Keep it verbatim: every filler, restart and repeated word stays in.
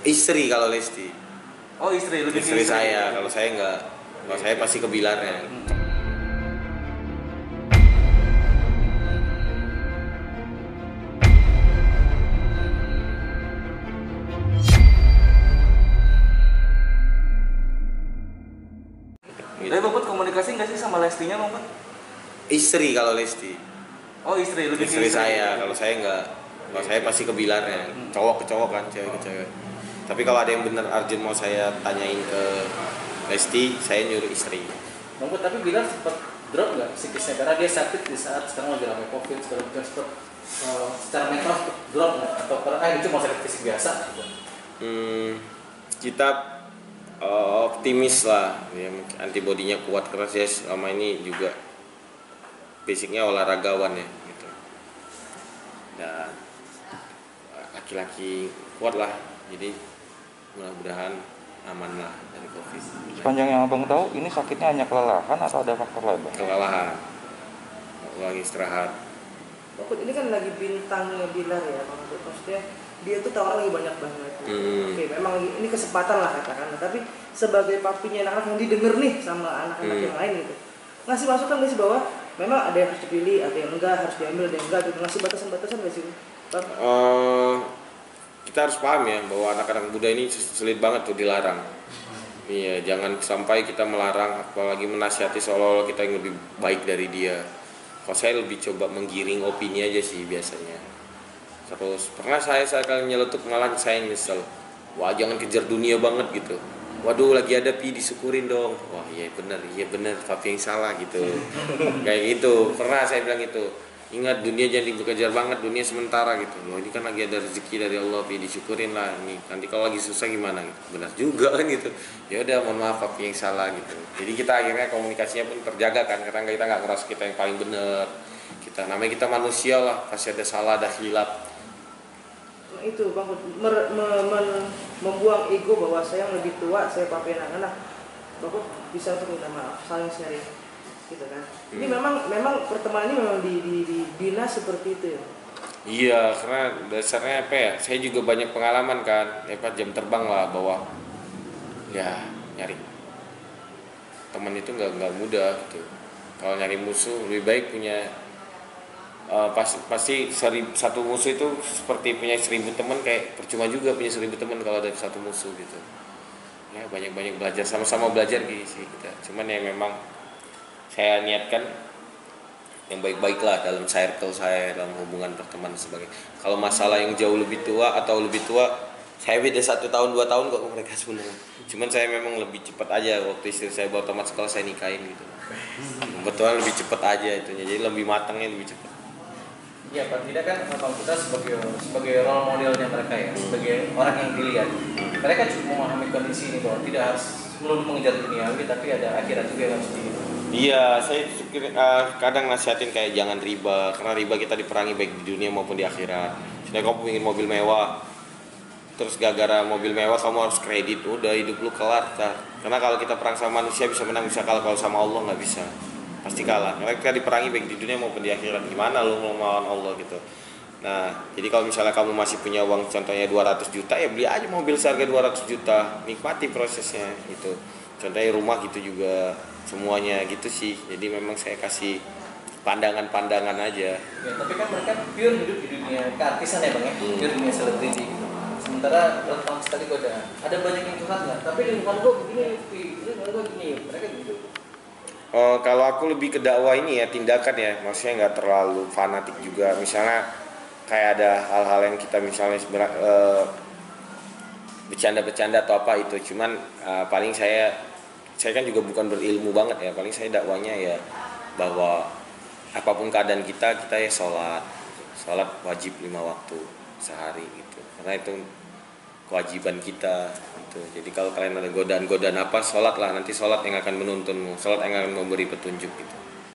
Istri kalau Lesti. Oh istri, lebih Istri istri saya, kalau saya enggak. Kalau saya pasti ke Bilarnya. Hmm. Gitu. Tapi Bapak komunikasi nggak sih sama Lestinya Bapak? Istri kalau Lesti. Oh istri, lebih Istri saya, kalau saya enggak. Kalau saya pasti ke Bilarnya. Hmm. Cowok ke cowok kan, cewek ke cewek. Tapi kalau ada yang bener urgent mau saya tanyain ke Lesti, saya nyuruh istri. Bapak tapi Bilar sempat drop nggak psikisnya karena dia sakit di saat sekarang lagi ramai covid segala macam sempat uh, secara mental sempat drop nggak atau karena ah, itu cuma sakit fisik biasa gitu. Hmm, kita uh, optimis lah, ya, antibodinya kuat karena saya selama ini juga basicnya olahragawan ya, gitu. Dan laki-laki kuat lah, jadi mudah-mudahan aman lah dari covid. Sepanjang yang abang tahu, ini sakitnya hanya kelelahan atau ada faktor lain, Bang? Kelelahan, lagi istirahat. Bapak ini kan lagi bintangnya Bilar ya, Bang. Maksudnya dia tuh tawaran lagi banyak banget. Hmm. Oke, memang lagi, ini kesempatan lah katakan. Tapi sebagai papinya anak-anak yang didengar nih sama anak-anak Hmm. yang lain gitu, ngasih masukan nggak sih bahwa memang ada yang harus dipilih, ada yang enggak, harus diambil, ada yang enggak gitu. Ngasih batasan-batasan nggak sih, Bang? Uh, kita harus paham ya bahwa anak-anak muda ini sulit banget tuh dilarang. Iya, jangan sampai kita melarang, apalagi menasihati seolah-olah kita yang lebih baik dari dia. Kalau saya lebih coba menggiring opini aja sih biasanya. Terus pernah saya sekali nyeletuk malah saya nyesel. Wah jangan kejar dunia banget gitu. Waduh lagi ada pi disyukurin dong. Wah iya benar, iya benar, papi yang salah gitu. Kayak gitu. Pernah saya bilang gitu. Ingat dunia jangan dikejar banget, dunia sementara gitu. Loh ini kan lagi ada rezeki dari Allah, pi disyukurin lah. Ini nanti kalau lagi susah gimana gitu. Benar juga kan gitu. Ya udah mohon maaf papi yang salah gitu. Jadi kita akhirnya komunikasinya pun terjaga kan karena kita nggak ngerasa kita yang paling benar. Kita namanya kita manusia lah, pasti ada salah, ada khilaf. Nah, itu Bang, mer- me- men- membuang ego bahwa saya yang lebih tua, saya papi anak-anak. Bapak bisa untuk minta maaf, saling sharing. Gitu kan. Hmm. Ini memang memang pertemanan ini memang di, di, dibina seperti itu ya. Iya, karena dasarnya apa ya? Saya juga banyak pengalaman kan, apa jam terbang lah bahwa ya nyari teman itu nggak nggak mudah gitu. Kalau nyari musuh lebih baik punya uh, pas, pasti seri, satu musuh itu seperti punya seribu teman, kayak percuma juga punya seribu teman kalau ada satu musuh gitu. Ya banyak-banyak belajar, sama-sama belajar gitu sih kita. Cuman ya memang saya niatkan yang baik-baik lah dalam circle saya, dalam hubungan pertemanan sebagai. Kalau masalah yang jauh lebih tua atau lebih tua, saya beda satu tahun dua tahun kok ke mereka sebenarnya. Cuman saya memang lebih cepat aja waktu istri saya baru tamat sekolah saya nikahin gitu. Kebetulan lebih cepat aja itunya, jadi lebih matangnya lebih cepat. Iya, paling tidak kan kalau kita sebagai sebagai role modelnya mereka ya, sebagai orang yang dilihat, mereka cukup memahami kondisi ini bahwa tidak harus melulu mengejar duniawi, tapi ada akhirat juga yang harus di. Iya, saya uh, kadang nasihatin kayak jangan riba, karena riba kita diperangi baik di dunia maupun di akhirat. Misalnya kamu ingin mobil mewah, terus gara-gara mobil mewah kamu harus kredit, udah hidup lu kelar. Tar. Karena kalau kita perang sama manusia bisa menang, bisa kalah, kalau sama Allah nggak bisa, pasti kalah. Karena kita diperangi baik di dunia maupun di akhirat. Gimana lu mau melawan Allah gitu? Nah, jadi kalau misalnya kamu masih punya uang contohnya dua ratus juta, ya beli aja mobil seharga dua ratus juta, nikmati prosesnya gitu. Contohnya rumah gitu juga, semuanya gitu sih. Jadi memang saya kasih pandangan-pandangan aja. Ya, tapi kan mereka pure hidup di dunia keartisan ya Bang ya, Hmm. pure dunia selebriti gitu. Sementara rentang sekali godaan. Ada banyak yang curhat nggak? Tapi lingkungan gua begini, lingkungan gua gini, mereka gitu. Uh, kalau aku lebih ke dakwah ini ya, tindakan ya, maksudnya nggak terlalu fanatik juga. Misalnya kayak ada hal-hal yang kita misalnya uh, bercanda-bercanda atau apa itu, cuman uh, paling saya saya kan juga bukan berilmu banget ya, paling saya dakwanya ya bahwa apapun keadaan kita kita ya sholat sholat wajib lima waktu sehari gitu, karena itu kewajiban kita gitu. Jadi kalau kalian ada godaan-godaan apa, sholat lah, nanti sholat yang akan menuntunmu, sholat yang akan memberi petunjuk gitu.